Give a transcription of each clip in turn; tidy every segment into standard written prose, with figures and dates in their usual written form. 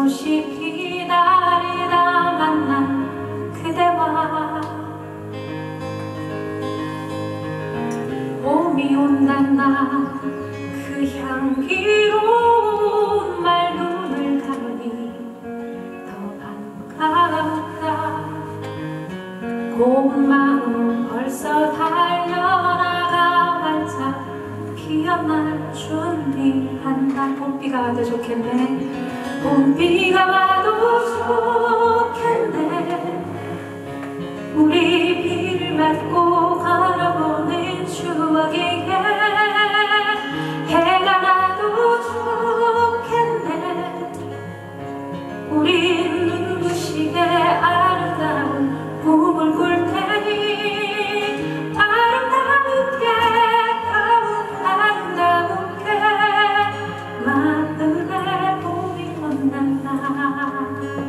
수없이 기다리다 만난 그대와 봄이 온단다 그 향기로운 말눈을 가르니 더 반갑다. 고운 마음 벌써 달려나가 반짝 피어날 준비한다. 봄비가 와도 좋겠네. 봄비가 와도 좋겠네. 우리 비를 맞고 걸어보는 추억이게 해가 나도 좋겠네. 우린 눈부시게 아름다운 꿈을 꿀 테니 아름다운게 아름다운게 마음에 봄이 온단다.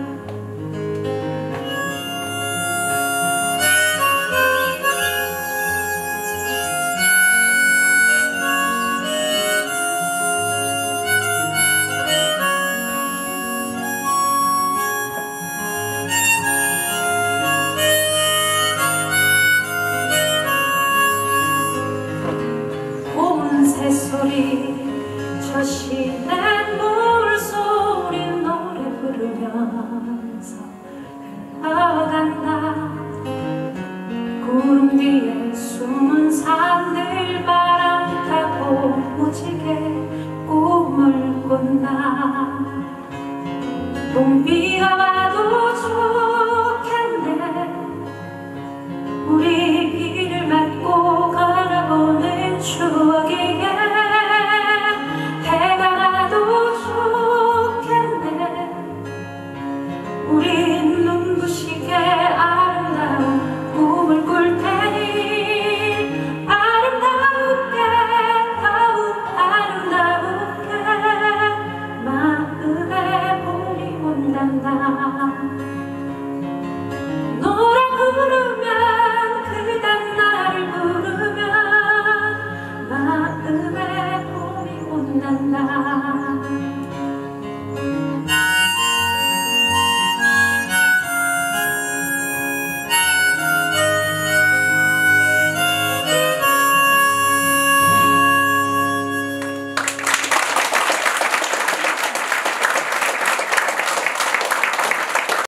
새소리 저 시냇 물소리 노래 부르면서 흘러간다. 구름 뒤에 숨은 산들 바람 타고 무지개 꿈을 꾼다. 봄비가 와도 좋겠네. 우리